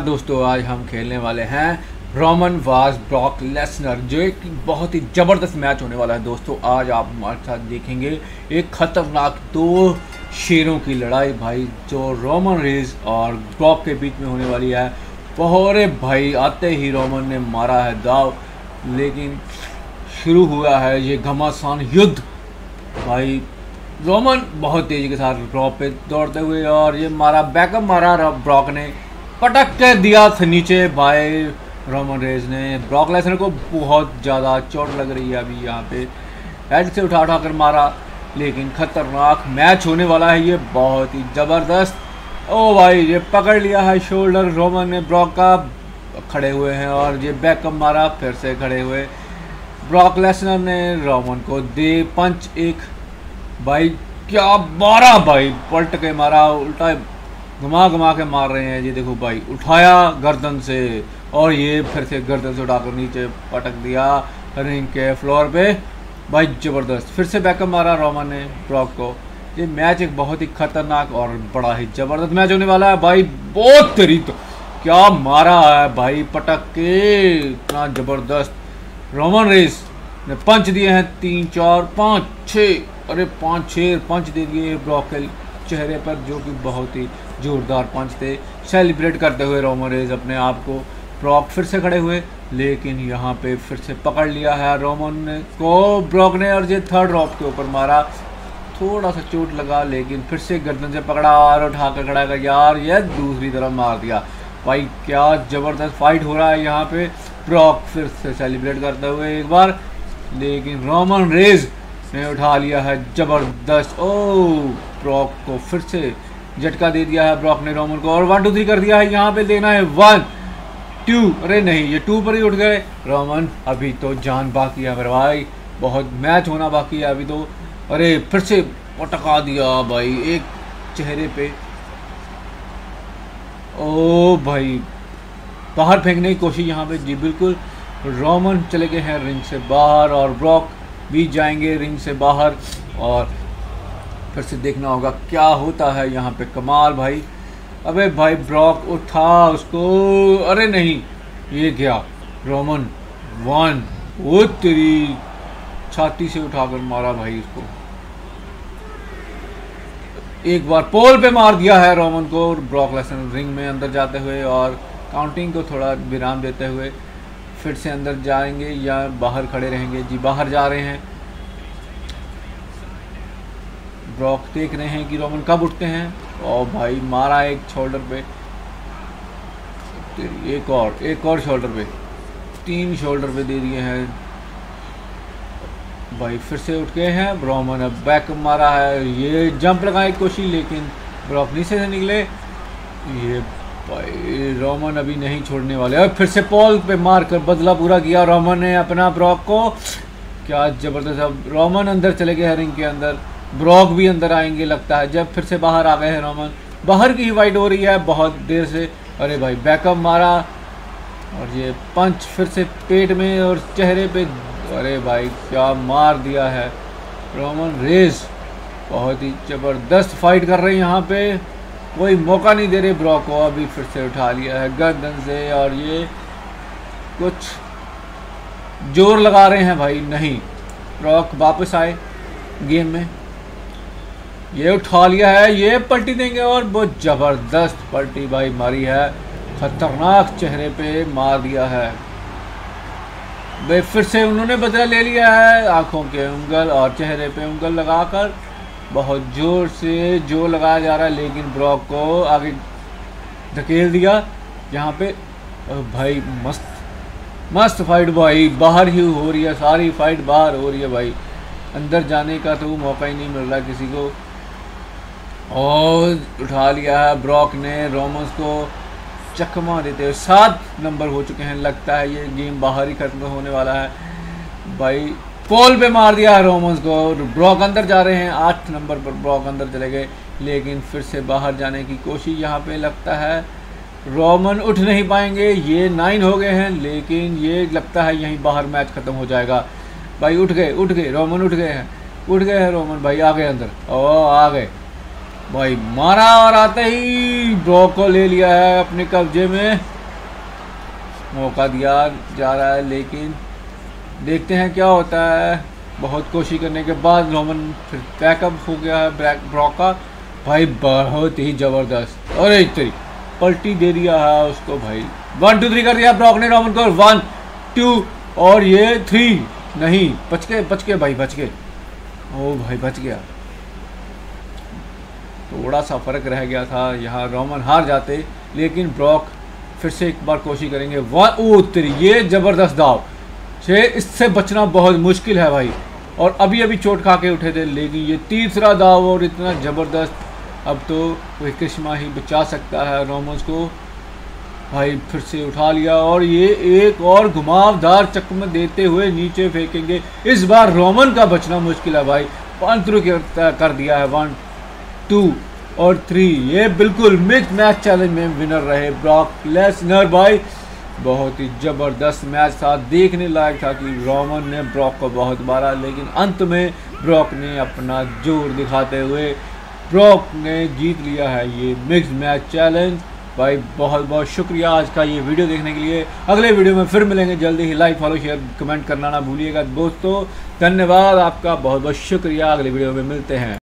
दोस्तों आज हम खेलने वाले हैं रोमन वार्स ब्रॉक लेसनर, जो एक बहुत ही ज़बरदस्त मैच होने वाला है। दोस्तों आज आप हमारे साथ देखेंगे एक ख़तरनाक दो शेरों की लड़ाई भाई, जो रोमन रेज और ब्रॉक के बीच में होने वाली है। पहरे भाई आते ही रोमन ने मारा है दाव, लेकिन शुरू हुआ है ये घमासान युद्ध भाई। रोमन बहुत तेज़ी के साथ ब्रॉक पे दौड़ते हुए और ये मारा बैकअप मारा, ब्रॉक ने पटक के दिया था नीचे भाई। रोमन रेज ने ब्रॉक लेसनर को बहुत ज़्यादा चोट लग रही है अभी यहाँ पे, हेड से उठा कर मारा, लेकिन खतरनाक मैच होने वाला है ये, बहुत ही ज़बरदस्त। ओ भाई ये पकड़ लिया है शोल्डर रोमन ने ब्रॉक का, खड़े हुए हैं और ये बैकअप मारा, फिर से खड़े हुए। ब्रॉक लेसनर ने रोमन को दे पंच एक भाई, क्या मारा भाई, पलट के मारा, उल्टा घुमा के मार रहे हैं। ये देखो भाई, उठाया गर्दन से और ये फिर से गर्दन से उठाकर नीचे पटक दिया रिंग के फ्लोर पे भाई, ज़बरदस्त। फिर से बैकअप मारा रोमन ने ब्रॉक को। ये मैच एक बहुत ही खतरनाक और बड़ा ही ज़बरदस्त मैच होने वाला है भाई। बहुत तेरी तो क्या मारा है भाई, पटक के इतना ज़बरदस्त। रोमन रेज ने पंच दिए हैं 3 4 5 6, अरे 5-6 पंच दे दिए ब्रॉक के चेहरे पर, जो कि बहुत ही जोरदार पंच थे। सेलिब्रेट करते हुए रोमन रेज अपने आप को। ब्रॉक फिर से खड़े हुए, लेकिन यहाँ पे फिर से पकड़ लिया है रोमन को ब्रॉक ने, और ये थर्ड रॉक के ऊपर मारा, थोड़ा सा चोट लगा, लेकिन फिर से गर्दन से पकड़ा और उठा कर खड़ा कर यार, ये दूसरी तरफ मार दिया भाई। क्या ज़बरदस्त फाइट हो रहा है यहाँ पे। ब्रॉक फिर से सेलिब्रेट करते हुए एक बार, लेकिन रोमन रेज ने उठा लिया है ज़बरदस्त। ओ ब्रॉक को फिर से झटका दे दिया है ब्रॉक ने रोमन को, और 1 2 3 कर दिया है। यहाँ पे देना है 1 2, अरे नहीं ये 2 पर ही उठ गए रोमन। अभी तो जान बाकी है मेरे भाई, बहुत मैच होना बाकी है अभी तो। अरे फिर से पटका दिया भाई एक चेहरे पे। ओ भाई बाहर फेंकने की कोशिश यहाँ पे, जी बिल्कुल। रोमन चले गए हैं रिंग से बाहर और ब्रॉक भी जाएंगे रिंग से बाहर, और फिर से देखना होगा क्या होता है यहाँ पे। कमाल भाई, अबे भाई ब्रॉक उठा उसको, अरे नहीं ये क्या रोमन 1, वो तेरी छाती से उठाकर मारा भाई इसको। एक बार पोल पे मार दिया है रोमन को ब्रॉक लेसनर रिंग में अंदर जाते हुए, और काउंटिंग को थोड़ा विराम देते हुए फिर से अंदर जाएंगे या बाहर खड़े रहेंगे। जी बाहर जा रहे हैं। ब्रॉक देख रहे हैं कि रोमन कब उठते हैं। और भाई मारा एक शोल्डर पे, एक और शोल्डर पे, 3 शोल्डर पे दे दिए हैं भाई। फिर से उठ गए हैं रोमन, अब बैक मारा है, ये जंप लगाने की कोशिश, लेकिन ब्रॉक नीचे से निकले। ये भाई रोमन अभी नहीं छोड़ने वाले, और फिर से पॉल पे मार कर बदला पूरा किया रोमन ने अपना ब्रॉक को। क्या ज़बरदस्त। अब रोमन अंदर चले गए हैं रिंग के अंदर, ब्रॉक भी अंदर आएंगे लगता है, जब फिर से बाहर आ गए हैं रोमन। बाहर की ही फाइट हो रही है बहुत देर से। अरे भाई बैकअप मारा, और ये पंच फिर से पेट में और चेहरे पे, अरे भाई क्या मार दिया है रोमन रेज। बहुत ही ज़बरदस्त फाइट कर रहे हैं यहाँ पे, कोई मौका नहीं दे रहे ब्रॉक को। अभी फिर से उठा लिया है गर्दन से, और ये कुछ जोर लगा रहे हैं भाई, नहीं ब्रॉक वापस आए गेम में। ये उठा लिया है, ये पलटी देंगे, और बहुत ज़बरदस्त पलटी भाई मारी है, खतरनाक चेहरे पे मार दिया है भाई। फिर से उन्होंने बदला ले लिया है, आंखों के उंगल और चेहरे पे उंगल लगाकर बहुत ज़ोर से जो लगाया जा रहा है, लेकिन ब्रॉक को आगे धकेल दिया यहाँ पे भाई। मस्त फाइट भाई, बाहर ही हो रही है, सारी फाइट बाहर हो रही है भाई, अंदर जाने का तो मौका ही नहीं मिल रहा किसी को। और उठा लिया है ब्रॉक ने रोमन्स को चकमा देते हुए। 7 नंबर हो चुके हैं, लगता है ये गेम बाहर ही खत्म होने वाला है भाई। पोल पे मार दिया है रोमन्स को, ब्रॉक अंदर जा रहे हैं। 8 नंबर पर ब्रॉक अंदर चले गए, लेकिन फिर से बाहर जाने की कोशिश यहाँ पे लगता है रोमन उठ नहीं पाएंगे। ये 9 हो गए हैं, लेकिन ये लगता है यहीं बाहर मैच ख़त्म हो जाएगा भाई। उठ गए रोमन, उठ गए हैं रोमन भाई, आ गए अंदर, ओ आ गए। भाई मारा और आते ही ब्रॉक को ले लिया है अपने कब्जे में। मौका दिया जा रहा है लेकिन देखते हैं क्या होता है। बहुत कोशिश करने के बाद रोमन फिर बैकअप हो गया है ब्रॉक का। भाई बहुत ही ज़बरदस्त, अरे तेरी पलटी दे दिया है उसको भाई। 1 2 3 कर दिया ब्रॉक ने रोमन को। 1 2 और ये 3 नहीं, बच के भाई, बच गए। ओ भाई बच गया। थोड़ा सा फर्क रह गया था, यहाँ रोमन हार जाते लेकिन ब्रॉक फिर से एक बार कोशिश करेंगे। 1 ओ तेरी, ये ज़बरदस्त दाव से इससे बचना बहुत मुश्किल है भाई। और अभी चोट खा के उठे थे लेकिन ये तीसरा दाव और इतना ज़बरदस्त। अब तो कोई करिश्मा ही बचा सकता है रोमन्स को। भाई फिर से उठा लिया और ये एक और घुमावदार चक्कर देते हुए नीचे फेंकेंगे। इस बार रोमन का बचना मुश्किल है भाई। 1 थ्रू कर दिया है। 1 2 और 3। ये बिल्कुल मिक्स मैच चैलेंज में विनर रहे ब्रॉक लेसनर भाई। बहुत ही ज़बरदस्त मैच था, देखने लायक था कि रोमन ने ब्रॉक को बहुत मारा लेकिन अंत में ब्रॉक ने अपना जोर दिखाते हुए ब्रॉक ने जीत लिया है ये मिक्स मैच चैलेंज। भाई बहुत बहुत शुक्रिया आज का ये वीडियो देखने के लिए। अगले वीडियो में फिर मिलेंगे जल्दी ही। लाइक फॉलो शेयर कमेंट करना ना भूलिएगा दोस्तों। धन्यवाद आपका, बहुत बहुत शुक्रिया। अगले वीडियो में मिलते हैं।